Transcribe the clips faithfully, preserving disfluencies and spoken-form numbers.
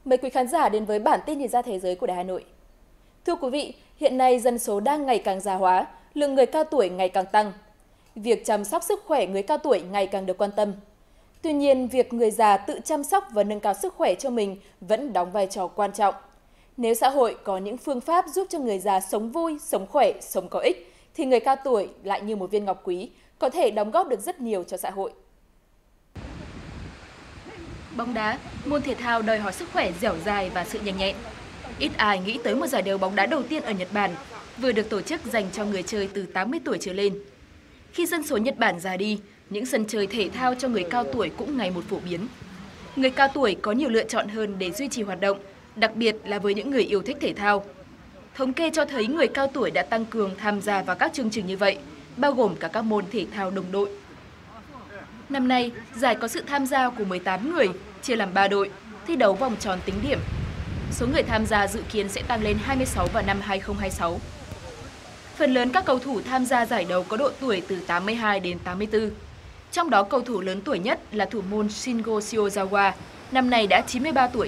Mời quý khán giả đến với bản tin nhìn ra thế giới của Đài Hà Nội. Thưa quý vị, hiện nay dân số đang ngày càng già hóa, lượng người cao tuổi ngày càng tăng. Việc chăm sóc sức khỏe người cao tuổi ngày càng được quan tâm. Tuy nhiên, việc người già tự chăm sóc và nâng cao sức khỏe cho mình vẫn đóng vai trò quan trọng. Nếu xã hội có những phương pháp giúp cho người già sống vui, sống khỏe, sống có ích, thì người cao tuổi lại như một viên ngọc quý, có thể đóng góp được rất nhiều cho xã hội. Bóng đá, môn thể thao đòi hỏi sức khỏe dẻo dai và sự nhanh nhẹn. Ít ai nghĩ tới một giải đấu bóng đá đầu tiên ở Nhật Bản, vừa được tổ chức dành cho người chơi từ tám mươi tuổi trở lên. Khi dân số Nhật Bản già đi, những sân chơi thể thao cho người cao tuổi cũng ngày một phổ biến. Người cao tuổi có nhiều lựa chọn hơn để duy trì hoạt động, đặc biệt là với những người yêu thích thể thao. Thống kê cho thấy người cao tuổi đã tăng cường tham gia vào các chương trình như vậy, bao gồm cả các môn thể thao đồng đội. Năm nay, giải có sự tham gia của mười tám người, chia làm ba đội, thi đấu vòng tròn tính điểm. Số người tham gia dự kiến sẽ tăng lên hai mươi sáu vào năm hai không hai sáu. Phần lớn các cầu thủ tham gia giải đấu có độ tuổi từ tám mươi hai đến tám mươi tư. Trong đó cầu thủ lớn tuổi nhất là thủ môn Shingo Shiozawa, năm nay đã chín mươi ba tuổi.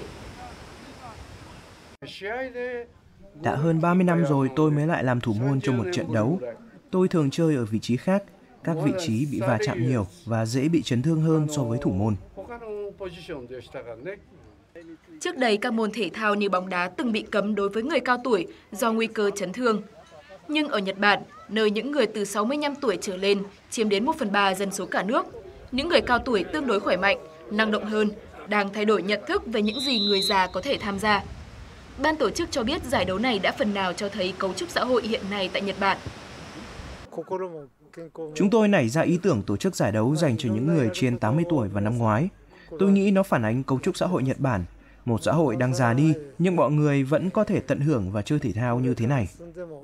Đã hơn ba mươi năm rồi tôi mới lại làm thủ môn trong một trận đấu. Tôi thường chơi ở vị trí khác, các vị trí bị va chạm nhiều và dễ bị chấn thương hơn so với thủ môn. Trước đây, các môn thể thao như bóng đá từng bị cấm đối với người cao tuổi do nguy cơ chấn thương. Nhưng ở Nhật Bản, nơi những người từ sáu mươi lăm tuổi trở lên chiếm đến một phần ba dân số cả nước, những người cao tuổi tương đối khỏe mạnh, năng động hơn, đang thay đổi nhận thức về những gì người già có thể tham gia. Ban tổ chức cho biết giải đấu này đã phần nào cho thấy cấu trúc xã hội hiện nay tại Nhật Bản. Chúng tôi nảy ra ý tưởng tổ chức giải đấu dành cho những người trên tám mươi tuổi vào năm ngoái. Tôi nghĩ nó phản ánh cấu trúc xã hội Nhật Bản, một xã hội đang già đi nhưng mọi người vẫn có thể tận hưởng và chơi thể thao như thế này.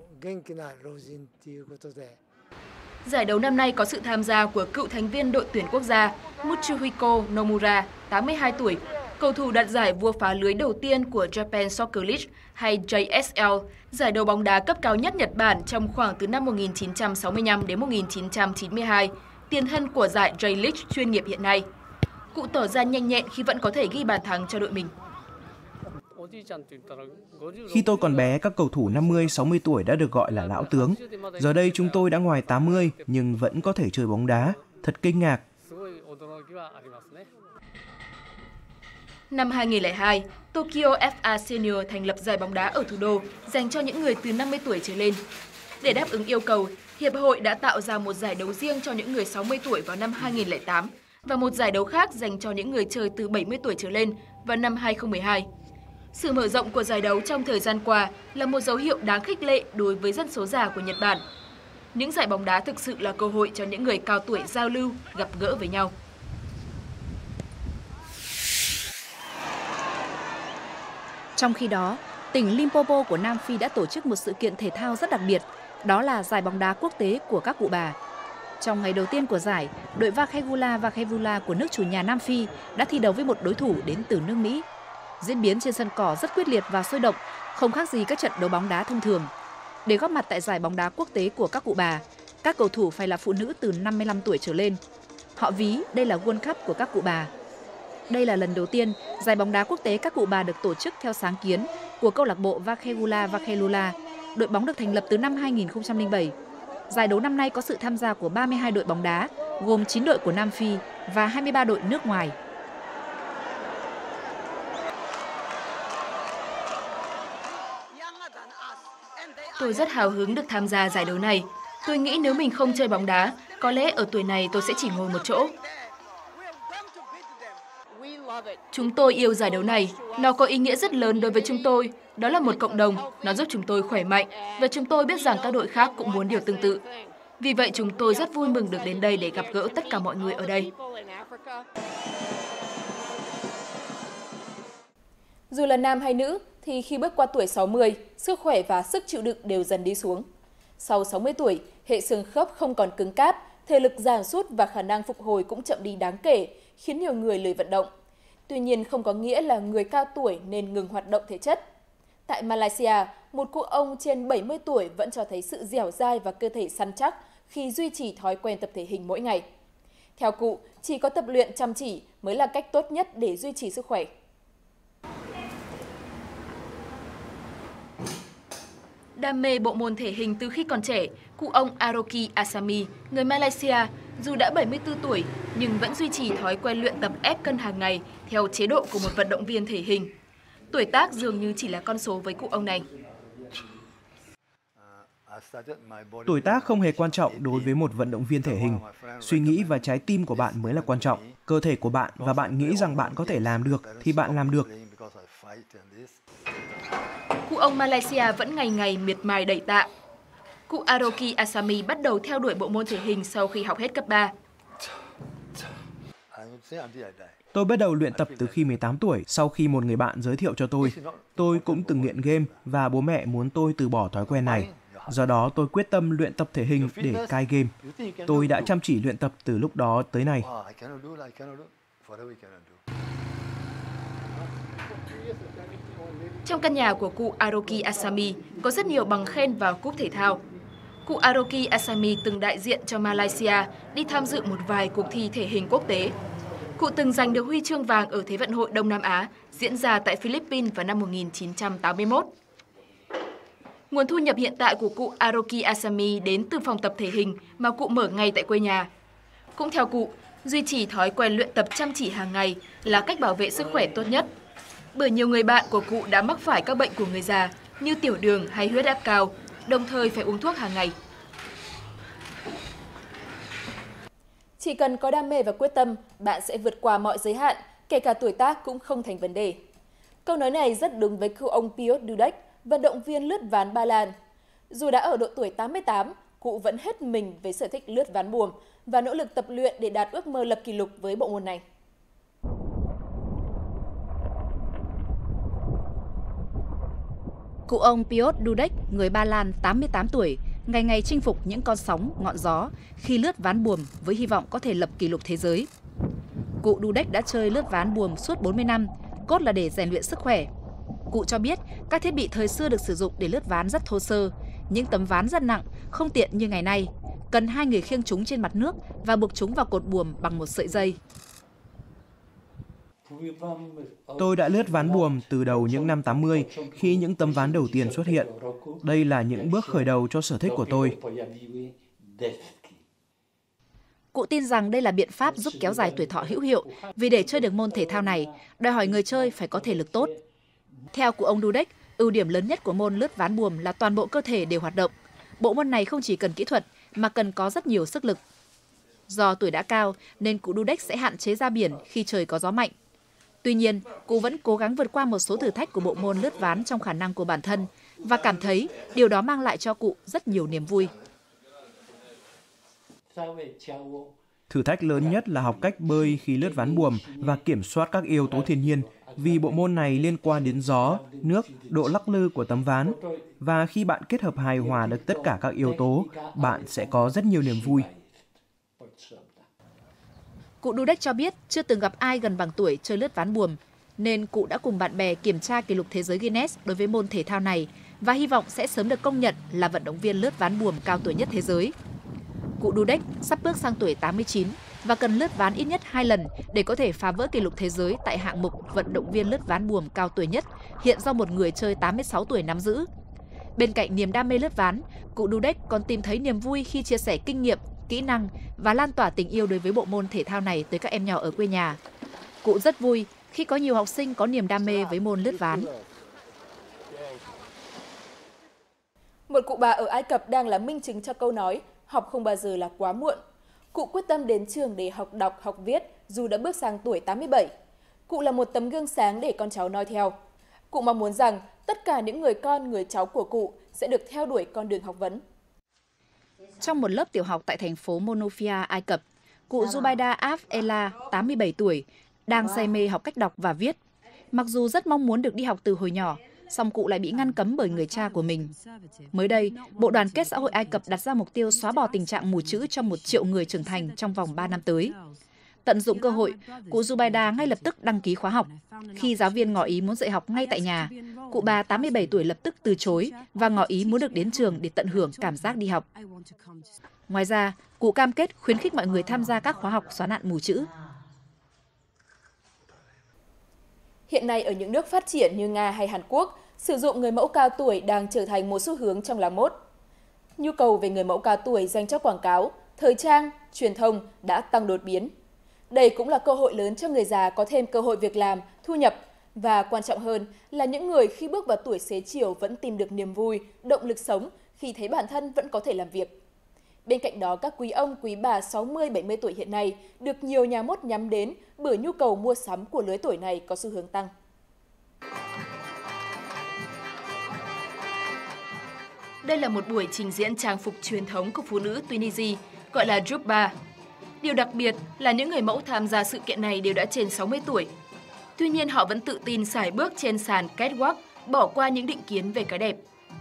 Giải đấu năm nay có sự tham gia của cựu thành viên đội tuyển quốc gia Mitsuhiko Nomura, tám mươi hai tuổi, cầu thủ đạt giải vua phá lưới đầu tiên của Japan Soccer League hay J S L, giải đấu bóng đá cấp cao nhất Nhật Bản trong khoảng từ năm một nghìn chín trăm sáu mươi lăm đến một nghìn chín trăm chín mươi hai, tiền thân của giải J League chuyên nghiệp hiện nay. Cụ tỏ ra nhanh nhẹn khi vẫn có thể ghi bàn thắng cho đội mình. Khi tôi còn bé, các cầu thủ năm mươi sáu mươi tuổi đã được gọi là lão tướng. Giờ đây chúng tôi đã ngoài tám mươi nhưng vẫn có thể chơi bóng đá. Thật kinh ngạc. Năm hai nghìn không trăm lẻ hai, Tokyo F A Senior thành lập giải bóng đá ở thủ đô dành cho những người từ năm mươi tuổi trở lên. Để đáp ứng yêu cầu, Hiệp hội đã tạo ra một giải đấu riêng cho những người sáu mươi tuổi vào năm hai nghìn không trăm lẻ tám và một giải đấu khác dành cho những người chơi từ bảy mươi tuổi trở lên vào năm hai không một hai. Sự mở rộng của giải đấu trong thời gian qua là một dấu hiệu đáng khích lệ đối với dân số già của Nhật Bản. Những giải bóng đá thực sự là cơ hội cho những người cao tuổi giao lưu, gặp gỡ với nhau. Trong khi đó, tỉnh Limpopo của Nam Phi đã tổ chức một sự kiện thể thao rất đặc biệt, đó là giải bóng đá quốc tế của các cụ bà. Trong ngày đầu tiên của giải, đội Vakevula Vakevula của nước chủ nhà Nam Phi đã thi đấu với một đối thủ đến từ nước Mỹ. Diễn biến trên sân cỏ rất quyết liệt và sôi động, không khác gì các trận đấu bóng đá thông thường. Để góp mặt tại giải bóng đá quốc tế của các cụ bà, các cầu thủ phải là phụ nữ từ năm mươi lăm tuổi trở lên. Họ ví đây là World Cup của các cụ bà. Đây là lần đầu tiên giải bóng đá quốc tế các cụ bà được tổ chức theo sáng kiến của câu lạc bộ Vakevula Vakevula, đội bóng được thành lập từ năm hai nghìn không trăm lẻ bảy. Giải đấu năm nay có sự tham gia của ba mươi hai đội bóng đá, gồm chín đội của Nam Phi và hai mươi ba đội nước ngoài. Tôi rất hào hứng được tham gia giải đấu này. Tôi nghĩ nếu mình không chơi bóng đá, có lẽ ở tuổi này tôi sẽ chỉ ngồi một chỗ. Chúng tôi yêu giải đấu này. Nó có ý nghĩa rất lớn đối với chúng tôi. Đó là một cộng đồng. Nó giúp chúng tôi khỏe mạnh. Và chúng tôi biết rằng các đội khác cũng muốn điều tương tự. Vì vậy chúng tôi rất vui mừng được đến đây để gặp gỡ tất cả mọi người ở đây. Dù là nam hay nữ, thì khi bước qua tuổi sáu mươi, sức khỏe và sức chịu đựng đều dần đi xuống. Sau sáu mươi tuổi, hệ xương khớp không còn cứng cáp, thể lực giảm sút và khả năng phục hồi cũng chậm đi đáng kể, khiến nhiều người lười vận động. Tuy nhiên không có nghĩa là người cao tuổi nên ngừng hoạt động thể chất. Tại Malaysia, một cụ ông trên bảy mươi tuổi vẫn cho thấy sự dẻo dai và cơ thể săn chắc khi duy trì thói quen tập thể hình mỗi ngày. Theo cụ, chỉ có tập luyện chăm chỉ mới là cách tốt nhất để duy trì sức khỏe. Đam mê bộ môn thể hình từ khi còn trẻ, cụ ông Aroki Asami, người Malaysia, dù đã bảy mươi tư tuổi nhưng vẫn duy trì thói quen luyện tập ép cân hàng ngày theo chế độ của một vận động viên thể hình. Tuổi tác dường như chỉ là con số với cụ ông này. Tuổi tác không hề quan trọng đối với một vận động viên thể hình. Suy nghĩ và trái tim của bạn mới là quan trọng. Cơ thể của bạn và bạn nghĩ rằng bạn có thể làm được thì bạn làm được. Cụ ông Malaysia vẫn ngày ngày miệt mài đẩy tạ. Cụ Aroki Asami bắt đầu theo đuổi bộ môn thể hình sau khi học hết cấp ba. Tôi bắt đầu luyện tập từ khi mười tám tuổi sau khi một người bạn giới thiệu cho tôi. Tôi cũng từng nghiện game và bố mẹ muốn tôi từ bỏ thói quen này. Do đó tôi quyết tâm luyện tập thể hình để cai game. Tôi đã chăm chỉ luyện tập từ lúc đó tới nay. Trong căn nhà của cụ Aroki Asami có rất nhiều bằng khen và cúp thể thao. Cụ Aroki Asami từng đại diện cho Malaysia đi tham dự một vài cuộc thi thể hình quốc tế. Cụ từng giành được huy chương vàng ở Thế vận hội Đông Nam Á diễn ra tại Philippines vào năm một nghìn chín trăm tám mươi mốt. Nguồn thu nhập hiện tại của cụ Aroki Asami đến từ phòng tập thể hình mà cụ mở ngay tại quê nhà. Cũng theo cụ, duy trì thói quen luyện tập chăm chỉ hàng ngày là cách bảo vệ sức khỏe tốt nhất. Bởi nhiều người bạn của cụ đã mắc phải các bệnh của người già như tiểu đường hay huyết áp cao, đồng thời phải uống thuốc hàng ngày. Chỉ cần có đam mê và quyết tâm, bạn sẽ vượt qua mọi giới hạn, kể cả tuổi tác cũng không thành vấn đề. Câu nói này rất đúng với cụ ông Piotr Dudek, vận động viên lướt ván Ba Lan. Dù đã ở độ tuổi tám mươi tám, cụ vẫn hết mình với sở thích lướt ván buồm và nỗ lực tập luyện để đạt ước mơ lập kỷ lục với bộ môn này. Cụ ông Piotr Dudek, người Ba Lan tám mươi tám tuổi, ngày ngày chinh phục những con sóng, ngọn gió khi lướt ván buồm với hy vọng có thể lập kỷ lục thế giới. Cụ Dudek đã chơi lướt ván buồm suốt bốn mươi năm, cốt là để rèn luyện sức khỏe. Cụ cho biết các thiết bị thời xưa được sử dụng để lướt ván rất thô sơ, những tấm ván rất nặng, không tiện như ngày nay, cần hai người khiêng chúng trên mặt nước và buộc chúng vào cột buồm bằng một sợi dây. Tôi đã lướt ván buồm từ đầu những năm tám mươi khi những tấm ván đầu tiên xuất hiện. Đây là những bước khởi đầu cho sở thích của tôi. Cụ tin rằng đây là biện pháp giúp kéo dài tuổi thọ hữu hiệu, vì để chơi được môn thể thao này, đòi hỏi người chơi phải có thể lực tốt. Theo cụ ông Dudek, ưu điểm lớn nhất của môn lướt ván buồm là toàn bộ cơ thể đều hoạt động. Bộ môn này không chỉ cần kỹ thuật, mà cần có rất nhiều sức lực. Do tuổi đã cao, nên cụ Dudek sẽ hạn chế ra biển khi trời có gió mạnh. Tuy nhiên, cụ vẫn cố gắng vượt qua một số thử thách của bộ môn lướt ván trong khả năng của bản thân và cảm thấy điều đó mang lại cho cụ rất nhiều niềm vui. Thử thách lớn nhất là học cách bơi khi lướt ván buồm và kiểm soát các yếu tố thiên nhiên, vì bộ môn này liên quan đến gió, nước, độ lắc lư của tấm ván. Và khi bạn kết hợp hài hòa được tất cả các yếu tố, bạn sẽ có rất nhiều niềm vui. Cụ Dudek cho biết chưa từng gặp ai gần bằng tuổi chơi lướt ván buồm, nên cụ đã cùng bạn bè kiểm tra kỷ lục thế giới Guinness đối với môn thể thao này và hy vọng sẽ sớm được công nhận là vận động viên lướt ván buồm cao tuổi nhất thế giới. Cụ Dudek sắp bước sang tuổi tám mươi chín và cần lướt ván ít nhất hai lần để có thể phá vỡ kỷ lục thế giới tại hạng mục vận động viên lướt ván buồm cao tuổi nhất hiện do một người chơi tám mươi sáu tuổi nắm giữ. Bên cạnh niềm đam mê lướt ván, cụ Dudek còn tìm thấy niềm vui khi chia sẻ kinh nghiệm, kỹ năng và lan tỏa tình yêu đối với bộ môn thể thao này tới các em nhỏ ở quê nhà. Cụ rất vui khi có nhiều học sinh có niềm đam mê với môn lướt ván. Một cụ bà ở Ai Cập đang là minh chứng cho câu nói học không bao giờ là quá muộn. Cụ quyết tâm đến trường để học đọc, học viết dù đã bước sang tuổi tám mươi bảy. Cụ là một tấm gương sáng để con cháu noi theo. Cụ mong muốn rằng tất cả những người con, người cháu của cụ sẽ được theo đuổi con đường học vấn. Trong một lớp tiểu học tại thành phố Monofia, Ai Cập, cụ Zubaida Af Ela, tám mươi bảy tuổi, đang say mê học cách đọc và viết. Mặc dù rất mong muốn được đi học từ hồi nhỏ, song cụ lại bị ngăn cấm bởi người cha của mình. Mới đây, Bộ Đoàn kết Xã hội Ai Cập đặt ra mục tiêu xóa bỏ tình trạng mù chữ cho một triệu người trưởng thành trong vòng ba năm tới. Tận dụng cơ hội, cụ Zubaida ngay lập tức đăng ký khóa học. Khi giáo viên ngỏ ý muốn dạy học ngay tại nhà, cụ bà tám mươi bảy tuổi lập tức từ chối và ngỏ ý muốn được đến trường để tận hưởng cảm giác đi học. Ngoài ra, cụ cam kết khuyến khích mọi người tham gia các khóa học xóa nạn mù chữ. Hiện nay ở những nước phát triển như Nga hay Hàn Quốc, Sử dụng người mẫu cao tuổi đang trở thành một xu hướng trong làng mốt. Nhu cầu về người mẫu cao tuổi dành cho quảng cáo, thời trang, truyền thông đã tăng đột biến. Đây cũng là cơ hội lớn cho người già có thêm cơ hội việc làm, thu nhập và quan trọng hơn là những người khi bước vào tuổi xế chiều vẫn tìm được niềm vui, động lực sống khi thấy bản thân vẫn có thể làm việc. Bên cạnh đó, các quý ông, quý bà sáu mươi bảy mươi tuổi hiện nay được nhiều nhà mốt nhắm đến bởi nhu cầu mua sắm của lứa tuổi này có xu hướng tăng. Đây là một buổi trình diễn trang phục truyền thống của phụ nữ Tunisia, gọi là Jubba. Điều đặc biệt là những người mẫu tham gia sự kiện này đều đã trên sáu mươi tuổi. Tuy nhiên họ vẫn tự tin sải bước trên sàn catwalk, bỏ qua những định kiến về cái đẹp.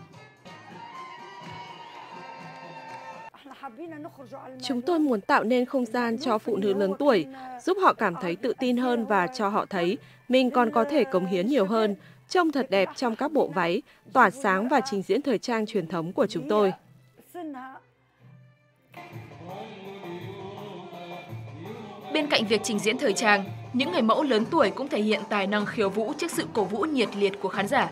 Chúng tôi muốn tạo nên không gian cho phụ nữ lớn tuổi, giúp họ cảm thấy tự tin hơn và cho họ thấy mình còn có thể cống hiến nhiều hơn, trông thật đẹp trong các bộ váy, tỏa sáng và trình diễn thời trang truyền thống của chúng tôi. Bên cạnh việc trình diễn thời trang, những người mẫu lớn tuổi cũng thể hiện tài năng khiêu vũ trước sự cổ vũ nhiệt liệt của khán giả.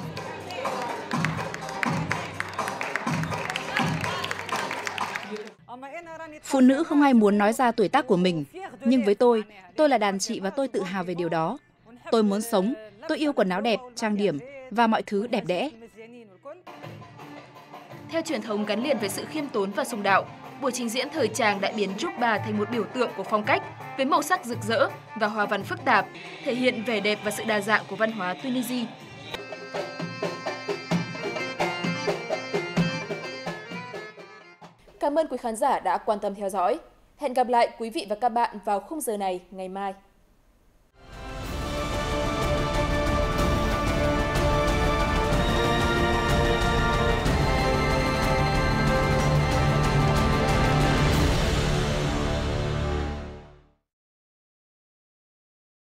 Phụ nữ không ai muốn nói ra tuổi tác của mình, nhưng với tôi, tôi là đàn chị và tôi tự hào về điều đó. Tôi muốn sống, tôi yêu quần áo đẹp, trang điểm và mọi thứ đẹp đẽ. Theo truyền thống gắn liền với sự khiêm tốn và sùng đạo, buổi trình diễn thời trang đã biến Jubba thành một biểu tượng của phong cách với màu sắc rực rỡ và hoa văn phức tạp, thể hiện vẻ đẹp và sự đa dạng của văn hóa Tunisia. Cảm ơn quý khán giả đã quan tâm theo dõi. Hẹn gặp lại quý vị và các bạn vào khung giờ này ngày mai.